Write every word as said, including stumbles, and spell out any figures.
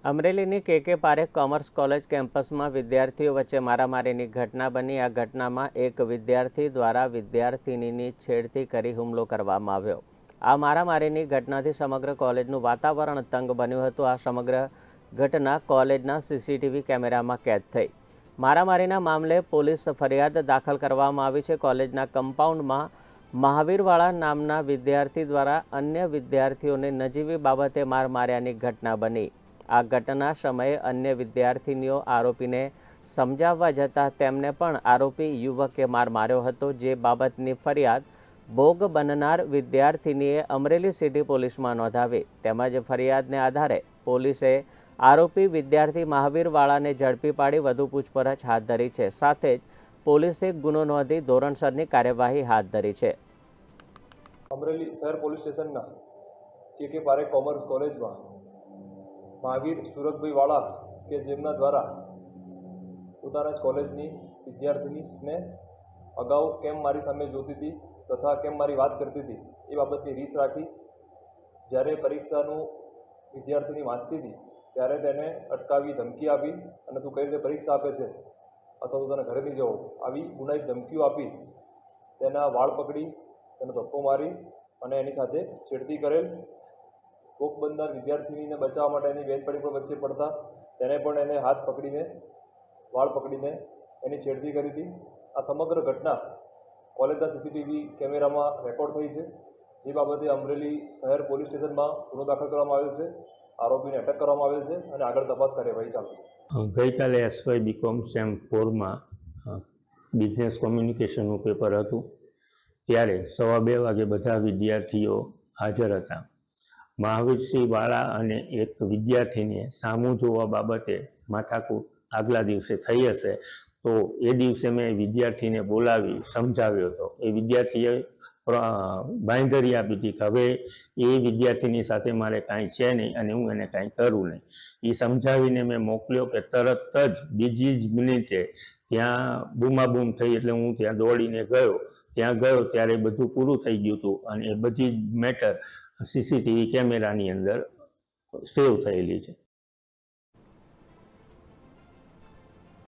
અમરેલીની કે કે Parekh commerce college કેમ્પસમાં વિદ્યાર્થીઓ વચ્ચે મારામારીની ઘટના બની। આ ઘટનામાં એક વિદ્યાર્થી દ્વારા વિદ્યાર્થિનીની છેડતી કરી હુમલો કરવામાં આવ્યો। આ મારામારીની ઘટનાથી સમગ્ર કોલેજનું વાતાવરણ તંગ બન્યું હતું। આ સમગ્ર ઘટના કોલેજના સીસીટીવી કેમેરામાં કેદ થઈ। મારામારીના મામલે પોલીસ ફરિયાદ દાખલ કરવામાં આવી છે। કોલેજના કમ્પાઉન્ડમાં મહાવીરવાળા નામના વિદ્યાર્થી દ્વારા અન્ય વિદ્યાર્થીઓને નજીવી બાબતે માર માર્યાની ઘટના બની। આ ઘટના સમયે અન્ય વિદ્યાર્થીનીઓ આરોપીને સમજાવવા જતાં તેમને પણ આરોપી યુવકે માર માર્યો હતો, જે બાબતની ફરિયાદ ભોગ બનનાર વિદ્યાર્થીનીએ અમરેલી સિટી પોલીસમાં નોંધાવી। તેમજ ફરિયાદને આધારે પોલીસે આરોપી વિદ્યાર્થી મહાવીરવાળાને ઝડપી પાડી વધુ પૂછપરછ હાથ ધરી છે। સાથે જ પોલીસે ગુનો નોંધી ધોરણસરની કાર્યવાહી હાથ ધરી છે। અમરેલી શહેર પોલીસ સ્ટેશનના કે કે પારેખ કોમર્સ કોલેજમાં મહાવીર સુરતભાઈ વાળા કે જેમના દ્વારા પોતાના જ કોલેજની વિદ્યાર્થીનીને અગાઉ કેમ મારી સામે જોતી હતી તથા કેમ મારી વાત કરતી હતી એ બાબતની રીસ રાખી જ્યારે પરીક્ષાનું વિદ્યાર્થીની વાંચતી હતી ત્યારે તેને અટકાવી ધમકી આપી અને તું કઈ રીતે પરીક્ષા આપે છે અથવા તો તને ઘરે નહીં જવો આવી ગુનાહિત ધમકીઓ આપી તેના વાળ પકડી તેને ધક્કો મારી અને એની સાથે છેડતી કરેલ। ભોગ બનનાર વિદ્યાર્થીનીને બચાવવા માટે એની બેનપણી પણ વચ્ચે પડતા તેને પણ એને હાથ પકડીને વાળ પકડીને એની છેડતી કરી હતી। આ સમગ્ર ઘટના કોલેજના સીસીટીવી કેમેરામાં રેકોર્ડ થઈ છે, જે બાબતે અમરેલી શહેર પોલીસ સ્ટેશનમાં ગુનો દાખલ કરવામાં આવેલ છે। આરોપીને અટક કરવામાં આવેલ છે અને આગળ તપાસ કાર્યવાહી ચાલુ છે। ગઈકાલે એસવાય બીકોમ સેમ ફોરમાં બિઝનેસ કોમ્યુનિકેશનનું પેપર હતું, ત્યારે સવા બે વાગે બધા વિદ્યાર્થીઓ હાજર હતા। મહાવીરસિંહ વાળા અને એક વિદ્યાર્થીને સામું જોવા બાબતે માથાકૂટ આગલા દિવસે થઈ હશે, તો એ દિવસે મેં વિદ્યાર્થીને બોલાવી સમજાવ્યો હતો। એ વિદ્યાર્થીએ બાંયધરી આપી હતી કે હવે એ વિદ્યાર્થીની સાથે મારે કાંઈ છે નહીં અને હું એને કાંઈ કરું નહીં। એ સમજાવીને મેં મોકલ્યો કે તરત જ બીજી જ મિનિટે ત્યાં બૂમાબૂમ થઈ એટલે હું ત્યાં દોડીને ગયો। ત્યાં ગયો ત્યારે બધું પૂરું થઈ ગયું હતું અને એ બધી જ મેટર સીસીટીવી કેમેરાની અંદર સેવ થયેલી છે।